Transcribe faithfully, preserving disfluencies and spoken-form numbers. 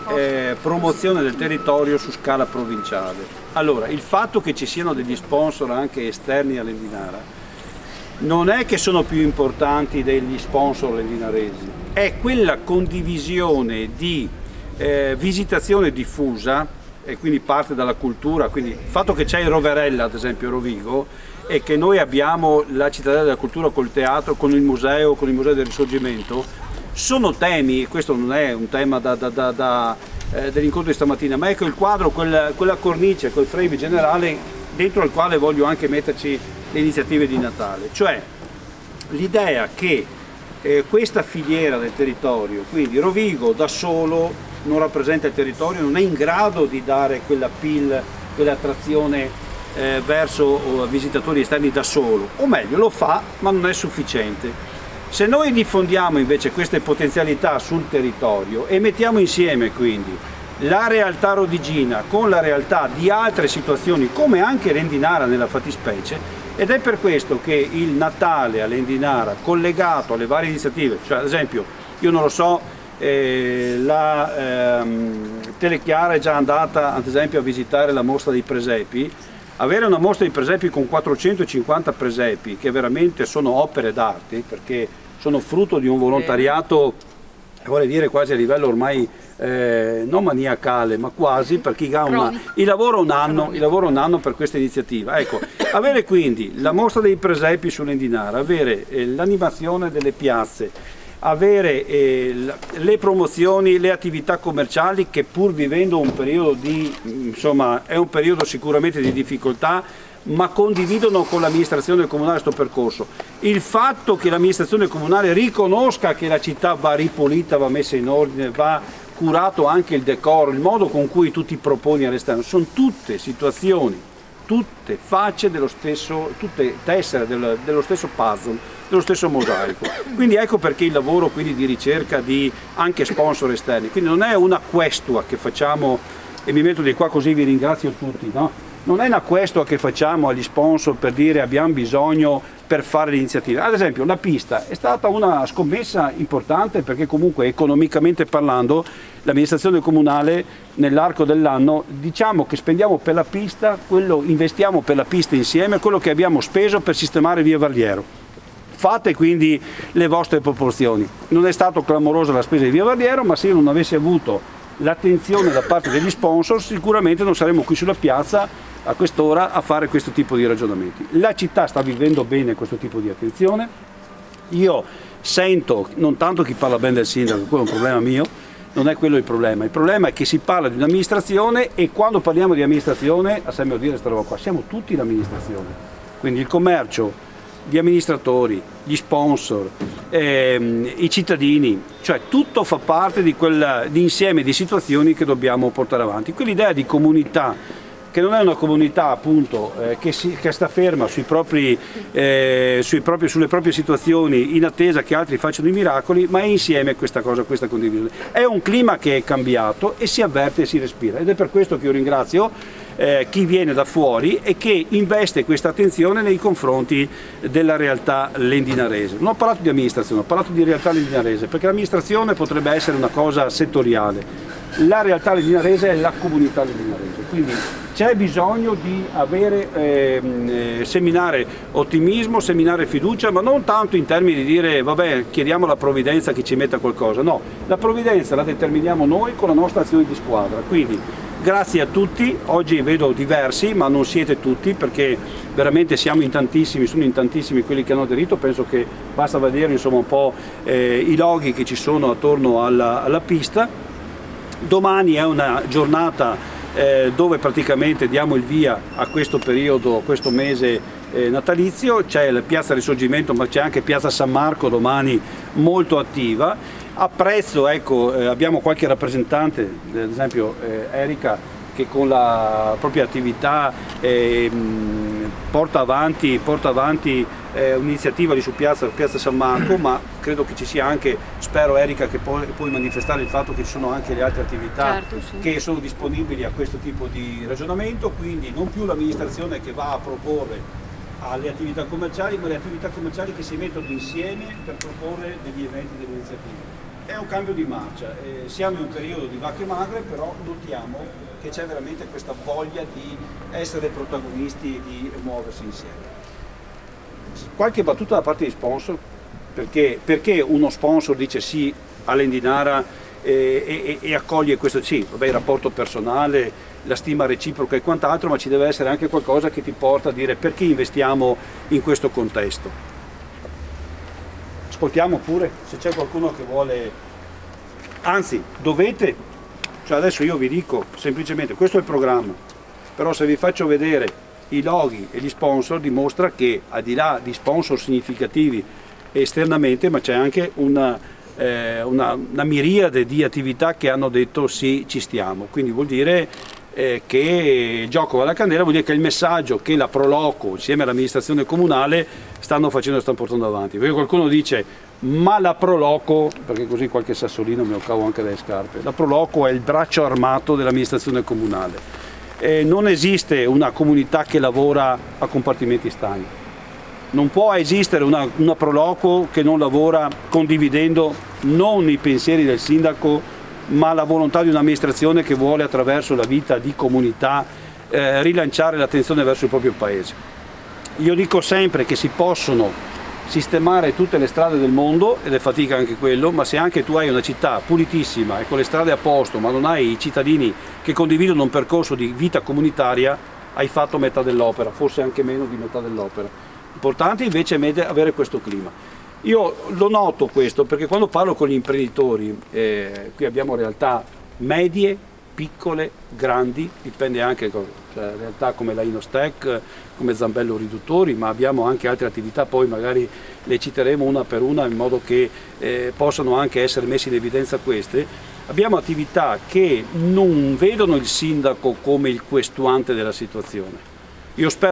eh, promozione del territorio su scala provinciale. Allora, il fatto che ci siano degli sponsor anche esterni all'Endinara non è che sono più importanti degli sponsor lendinaresi, è quella condivisione di eh, visitazione diffusa, e quindi parte dalla cultura, quindi il fatto che c'è il Roverella, ad esempio Rovigo, e che noi abbiamo la cittadella della cultura col teatro, con il museo, con il museo del Risorgimento, sono temi, e questo non è un tema da, da, da, da, eh, dell'incontro di stamattina, ma ecco il quadro, quella, quella cornice, quel frame generale dentro al quale voglio anche metterci le iniziative di Natale, cioè l'idea che eh, questa filiera del territorio, quindi Rovigo da solo non rappresenta il territorio, non è in grado di dare quell'appeal, quell'attrazione eh, verso oh, visitatori esterni da solo, o meglio lo fa ma non è sufficiente. Se noi diffondiamo invece queste potenzialità sul territorio e mettiamo insieme quindi la realtà rodigina con la realtà di altre situazioni come anche l'Endinara nella fattispecie, ed è per questo che il Natale all'Endinara collegato alle varie iniziative, cioè ad esempio io non lo so, eh, la ehm, Telechiara è già andata ad esempio a visitare la mostra dei presepi. Avere una mostra di presepi con quattrocentocinquanta presepi che veramente sono opere d'arte, perché sono frutto di un volontariato, vuole dire quasi a livello ormai eh, non maniacale, ma quasi, per chi ha una, il lavoro un anno, il lavoro un anno per questa iniziativa. Ecco, avere quindi la mostra dei presepi sull'Endinara, avere eh, l'animazione delle piazze, avere eh, le promozioni, le attività commerciali che pur vivendo un periodo di, insomma, è un periodo sicuramente di difficoltà, ma condividono con l'amministrazione comunale questo percorso. Il fatto che l'amministrazione comunale riconosca che la città va ripulita, va messa in ordine, va curato anche il decoro, il modo con cui tu ti proponi all'esterno, sono tutte situazioni, tutte facce dello stesso, tutte tessere dello, dello stesso puzzle, dello stesso mosaico. Quindi ecco perché il lavoro quindi di ricerca di anche sponsor esterni, quindi non è una questua che facciamo, e mi metto di qua così vi ringrazio tutti, no? Non è una questua che facciamo agli sponsor per dire abbiamo bisogno per fare l'iniziativa. Ad esempio la pista è stata una scommessa importante perché comunque economicamente parlando l'amministrazione comunale nell'arco dell'anno diciamo che spendiamo per la pista, quello, investiamo per la pista insieme a quello che abbiamo speso per sistemare via Varliero. Fate quindi le vostre proporzioni. Non è stato clamorosa la spesa di via Varliero, ma se io non avessi avuto l'attenzione da parte degli sponsor sicuramente non saremmo qui sulla piazza a quest'ora a fare questo tipo di ragionamenti. La città sta vivendo bene questo tipo di attenzione. Io sento, non tanto chi parla bene del sindaco, quello è un problema mio, non è quello il problema, il problema è che si parla di un'amministrazione e quando parliamo di amministrazione, a sempre dire questa roba qua, siamo tutti l'amministrazione, quindi il commercio, gli amministratori, gli sponsor, ehm, i cittadini, cioè tutto fa parte di quell'insieme di situazioni che dobbiamo portare avanti. Quell'idea di comunità che non è una comunità appunto eh, che, si, che sta ferma sui propri, eh, sui propri, sulle proprie situazioni in attesa che altri facciano i miracoli, ma è insieme questa cosa, questa condivisione. È un clima che è cambiato e si avverte e si respira ed è per questo che io ringrazio eh, chi viene da fuori e che investe questa attenzione nei confronti della realtà lendinarese. Non ho parlato di amministrazione, ho parlato di realtà lendinarese perché l'amministrazione potrebbe essere una cosa settoriale. La realtà lendinarese è la comunità lendinarese, quindi c'è bisogno di avere, eh, seminare ottimismo, seminare fiducia, ma non tanto in termini di dire vabbè chiediamo alla provvidenza che ci metta qualcosa, no, la provvidenza la determiniamo noi con la nostra azione di squadra, quindi grazie a tutti, oggi vedo diversi ma non siete tutti perché veramente siamo in tantissimi, sono in tantissimi quelli che hanno aderito, penso che basta vedere insomma un po' eh, i loghi che ci sono attorno alla, alla pista. Domani è una giornata eh, dove praticamente diamo il via a questo periodo, questo mese eh, natalizio, c'è la Piazza Risorgimento ma c'è anche Piazza San Marco domani molto attiva. Apprezzo, ecco, eh, abbiamo qualche rappresentante, ad esempio eh, Erika, che con la propria attività eh, porta avanti, porta avanti eh, un'iniziativa lì su piazza, piazza San Marco, ma credo che ci sia anche, spero Erika che puoi, puoi manifestare il fatto che ci sono anche le altre attività certo, sì. che sono disponibili a questo tipo di ragionamento, quindi non più l'amministrazione che va a proporre alle attività commerciali, ma le attività commerciali che si mettono insieme per proporre degli eventi, delle iniziative. è un cambio di marcia, eh, siamo in un periodo di vacche magre, però notiamo che c'è veramente questa voglia di essere protagonisti e di muoversi insieme. Qualche battuta da parte di sponsor, perché, perché uno sponsor dice sì all'Endinara e, e, e accoglie questo, sì, vabbè, il rapporto personale, la stima reciproca e quant'altro, ma ci deve essere anche qualcosa che ti porta a dire perché investiamo in questo contesto. Ascoltiamo pure se c'è qualcuno che vuole, anzi dovete, cioè adesso io vi dico semplicemente questo è il programma, però se vi faccio vedere i loghi e gli sponsor dimostra che al di là di sponsor significativi esternamente, ma c'è anche una, eh, una, una miriade di attività che hanno detto sì, ci stiamo, quindi vuol dire eh, che il gioco va alla candela, vuol dire che il messaggio che la Proloco insieme all'amministrazione comunale stanno facendo, stanno portando avanti, perché qualcuno dice ma la Proloco, perché così qualche sassolino me lo cavo anche dalle scarpe, la Proloco è il braccio armato dell'amministrazione comunale. Eh, non esiste una comunità che lavora a compartimenti stagni, non può esistere una, una Proloco che non lavora condividendo non i pensieri del sindaco ma la volontà di un'amministrazione che vuole attraverso la vita di comunità eh, rilanciare l'attenzione verso il proprio paese. Io dico sempre che si possono sistemare tutte le strade del mondo, ed è fatica anche quello, ma se anche tu hai una città pulitissima e con le strade a posto, ma non hai i cittadini che condividono un percorso di vita comunitaria, hai fatto metà dell'opera, forse anche meno di metà dell'opera. Importante invece è avere questo clima. Io lo noto questo perché quando parlo con gli imprenditori, eh, qui abbiamo realtà medie, piccole, grandi, dipende anche, cioè realtà come la Inostec, come Zambello Riduttori, ma abbiamo anche altre attività, poi magari le citeremo una per una in modo che eh, possano anche essere messe in evidenza queste. Abbiamo attività che non vedono il sindaco come il questuante della situazione. Io spero